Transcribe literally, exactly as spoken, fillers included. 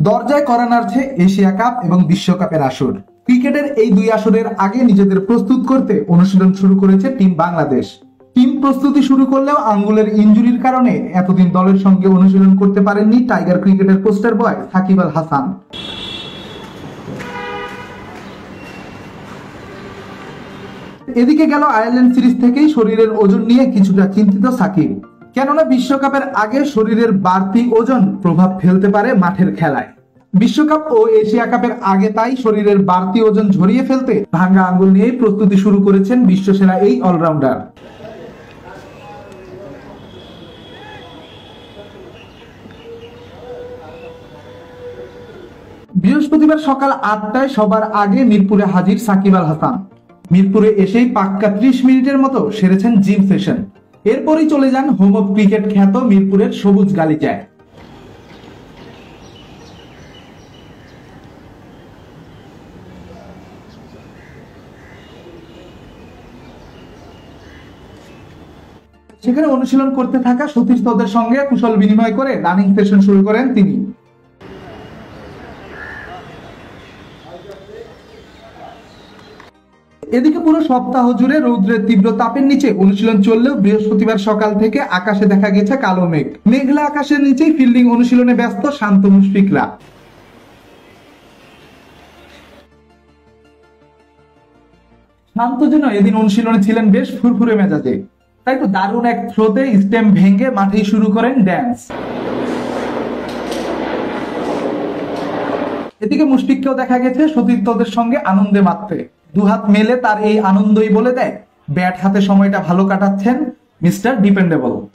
দরজায় করা নাড়ছে Asia cup এবং বিশ্বকাপের আসর। ক্রিকেটের এই দুই আসরের আগে নিজেদের প্রস্তুত করতে অনুশীলন শুরু করেছে টিম বাংলাদেশ। টিম প্রস্তুতি শুরু করলেও আঙ্গুলের ইনজুরির কারণে এতদিন দলের সঙ্গে অনুশীলন করতে পারেননি টাইগার ক্রিকেটের পোস্টার বয় সাকিব আল হাসান। এদিকে গেল আয়ারল্যান্ড সিরিজ থেকেই শরীরের ওজন নিয়ে কিছুটা চিন্তিত সাকিব, কেননা বিশ্বকাপের আগে শরীরের বাড়তি ওজন প্রভাব ফেলতে পারে মাঠের খেলায়। বিশ্বকাপ ও এশিয়া কাপের আগে তাই শরীরের বাড়তি ওজন ঝরিয়ে ফেলতে ভাঙ্গা আঙ্গুল নিয়েই প্রস্তুতি শুরু করেছেন বিশ্বসেরা এই অলরাউন্ডার। বৃহস্পতিবার সকাল আটটায় সবার আগে মিরপুরে হাজির সাকিব আল হাসান। মিরপুরে এসেই পাক্কা ত্রিশ মিনিটের মতো সেরেছেন জিম সেশন। এরপরই চলে যান হোম অফ ক্রিকেট খ্যাত মিরপুরের সবুজ গালিচায়। সেখানে অনুশীলন করতে থাকা সতীর্থদের সঙ্গে কুশল বিনিময় করে রানিং সেশন শুরু করেন তিনি। এদিকে পুরো সপ্তাহ জুড়ে রৌদ্রের তীব্র তাপের নিচে অনুশীলন চললেও বৃহস্পতিবার সকাল থেকে আকাশে দেখা গেছে কালো মেঘ। মেঘলা আকাশের নিচেই ফিল্ডিং অনুশীলনে ব্যস্ত শান্ত মুশফিকরা। শান্ত যেন এদিন অনুশীলনে ছিলেন বেশ ফুরফুরে মেজাজে, তাই তো দারুণ এক থ্রোতে স্টেম ভেঙে মাঠেই শুরু করেন ড্যান্স। এদিকে মুশফিককেও দেখা গেছে সতীর্থদের সঙ্গে আনন্দে মাততে। দুহাত মেলে তার এই আনন্দই বলে দেয় ব্যাট হাতে সময়টা ভালো কাটাচ্ছেন মিস্টার ডিপেন্ডেবল।